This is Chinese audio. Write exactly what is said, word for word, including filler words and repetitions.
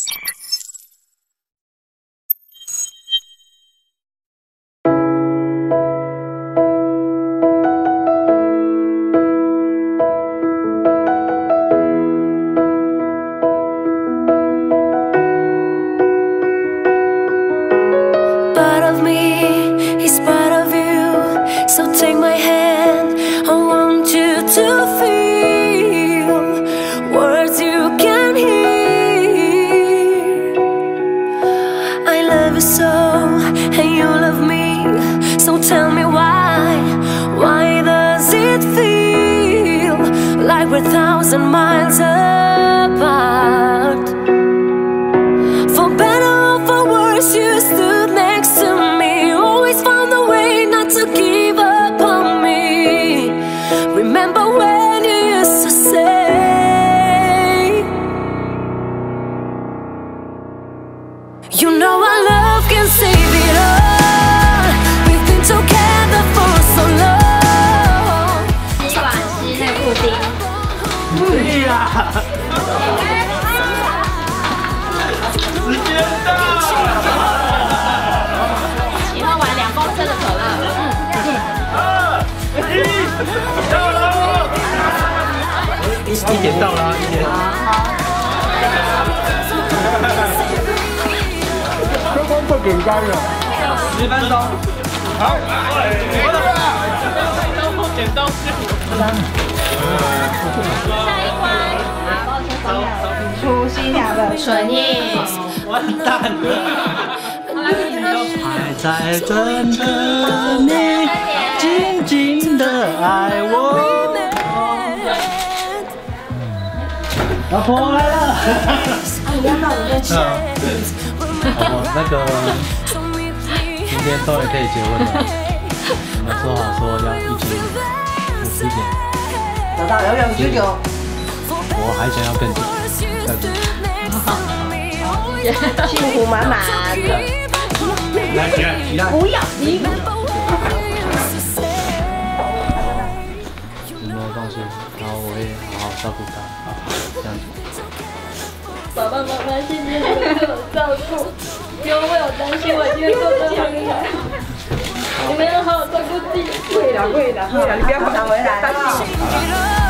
We're a thousand miles apart. For better or for worse, you stood next to me. Always found a way not to give up on me. Remember when you used to say, you know our love can save it all. We've been together for so long. 吸管吸那布丁。 对呀！时间到！ 以后玩两公升的可乐。 二一，到了！一点到了，一点。 这光不简单了。 十分钟。好，剪刀石。 初心俩的唇印， 完蛋了！还在等着你，静静的爱我。老婆来了！ 你要到我的车。 哦，那个今天终于可以结婚了。我们说好说要一起五十年。 老大永远久久， 我还想要更久，更久。 幸福满满。 来，起来，起来！ 不要你。 有没有放心？然后我会好好照顾他，好，这样子。 爸爸妈妈，谢谢你们对我照顾，不用为我担心，我一定会做得很好。你们要好好照顾自己。会的，会的，会的，你不要把他回来。